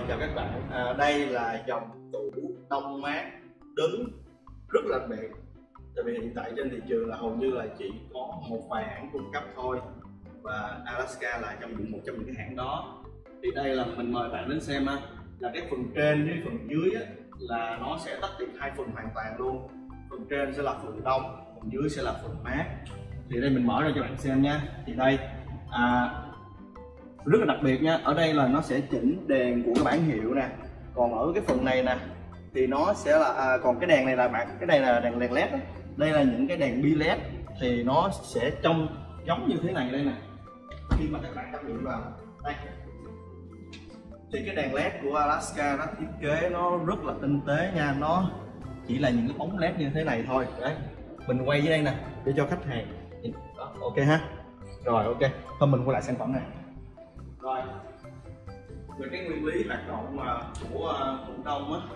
chào các bạn. Đây là dòng tủ đông mát đứng rất là đặc biệt. Tại vì hiện tại trên thị trường là hầu như là chỉ có một vài hãng cung cấp thôi, và Alaska là một trong những cái hãng đó. Thì đây là mình mời bạn đến xem là cái phần trên với phần dưới là nó sẽ tách biệt hai phần hoàn toàn luôn. Phần trên sẽ là phần đông, phần dưới sẽ là phần mát. Thì đây mình mở ra cho bạn xem nha. Thì đây rất là đặc biệt nha, ở đây là nó sẽ chỉnh đèn của cái bảng hiệu nè. Còn ở cái phần này nè thì nó sẽ là còn cái đèn này là cái này là đèn led đó. Đây là những cái đèn bi led thì nó sẽ trông giống như thế này đây nè. Khi mà các bạn cắm điện vào đây thì cái đèn led của Alaska nó thiết kế nó rất là tinh tế nha, nó chỉ là những cái bóng led như thế này thôi. Đấy, mình quay dưới đây nè để cho khách hàng đó, ok ha. Rồi ok, thôi mình quay lại sản phẩm này. Rồi, về cái nguyên lý hoạt động của tủ đông á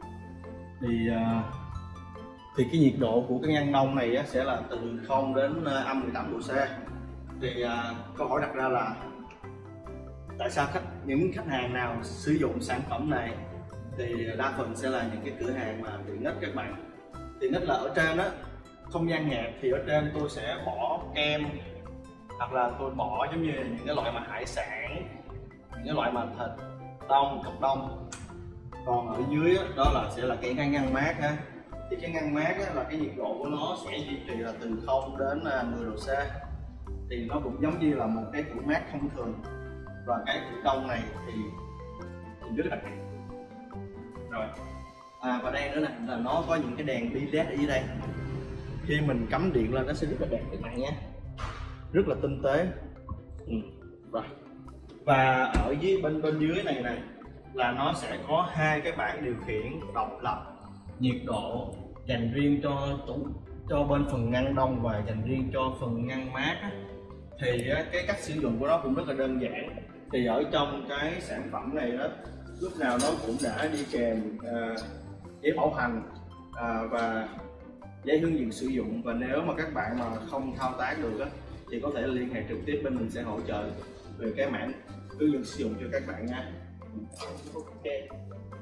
thì cái nhiệt độ của cái ngăn đông này sẽ là từ 0 đến âm 18 độ C. Thì câu hỏi đặt ra là tại sao những khách hàng nào sử dụng sản phẩm này thì đa phần sẽ là những cái cửa hàng mà tiện ích các bạn. Tiện ích là ở trên á, không gian hẹp thì ở trên tôi sẽ bỏ kem, hoặc là tôi bỏ giống như những cái loại mà hải sản, những cái loại mà thịt đông, cốc đông. Còn ở dưới đó là sẽ là cái ngăn mát ha. Thì cái ngăn mát là cái nhiệt độ của nó sẽ duy trì là từ 0 đến 10 độ C. Thì nó cũng giống như là một cái tủ mát thông thường. Và cái tủ đông này thì rất là đặc biệt. Rồi, và đây nữa nè là nó có những cái đèn bi led ở dưới đây. Khi mình cắm điện lên nó sẽ rất là đẹp các bạn nhé, rất là tinh tế. Rồi, và ở bên dưới này là nó sẽ có hai cái bảng điều khiển độc lập nhiệt độ dành riêng cho bên phần ngăn đông và dành riêng cho phần ngăn mát á. Thì cái cách sử dụng của nó cũng rất là đơn giản. Thì ở trong cái sản phẩm này đó, lúc nào nó cũng đã đi kèm giấy bảo hành và giấy hướng dẫn sử dụng. Và nếu mà các bạn mà không thao tác được á thì có thể liên hệ trực tiếp bên mình sẽ hỗ trợ về cái mảng hướng dẫn sử dụng cho các bạn nha. Ok.